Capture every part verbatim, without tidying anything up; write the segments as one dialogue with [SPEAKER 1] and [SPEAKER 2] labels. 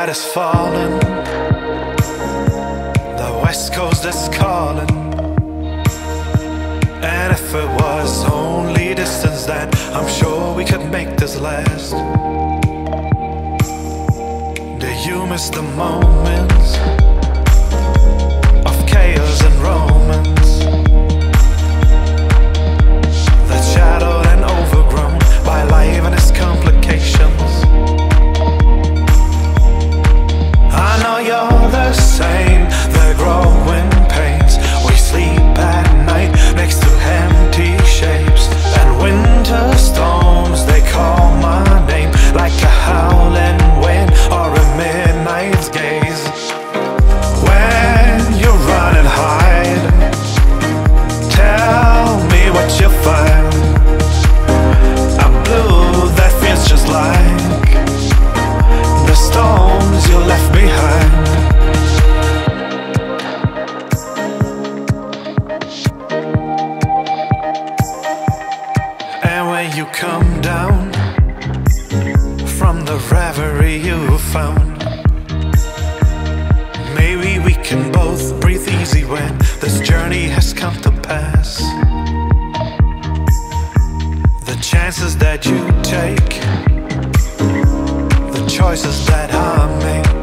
[SPEAKER 1] night is falling, the west coast is calling. And if it was only distance, then I'm sure we could make this last. Do you miss the moments of chaos and romance that's shadowed and overgrown by life and its complications? I know you're the same, the growing pains. We sleep at night next to empty shapes, and winter storms, they call my name like a howling wind or a midnight's gaze. When you run and hide, tell me what you find. A blue that feels just like the storms you left behind. And when you come down from the reverie you found, maybe we can both breathe easy when this journey has come to pass. The chances that you take, the choices that I make,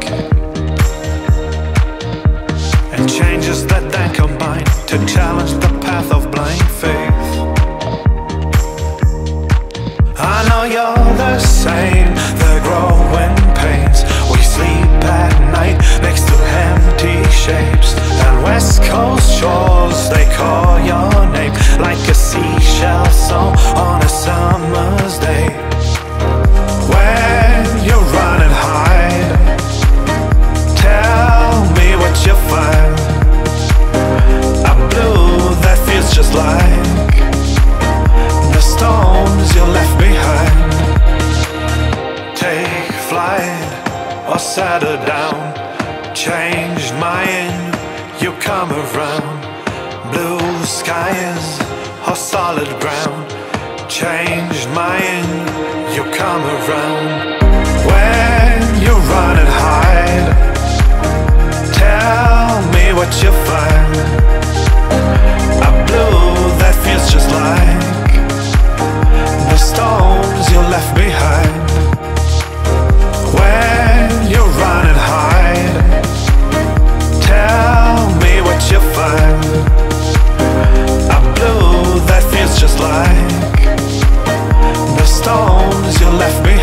[SPEAKER 1] and changes that then combine to challenge the path of blind faith. I know you're the same, the growing pains. We sleep at night next to empty shapes, and west coast shores, they call your name like a seashell song on a summer's day. When you run and hide, tell me what you find. A blue that feels just like the storms you left behind. Take flight or settle down, changed mind, you come around. Blue skies or solid ground, changed mind, you come around. When you run and hide, tell me what you find. A blue that feels just like the storms you left behind. When you run and hide, tell me what you find. A blue that feels just like the storms you left behind.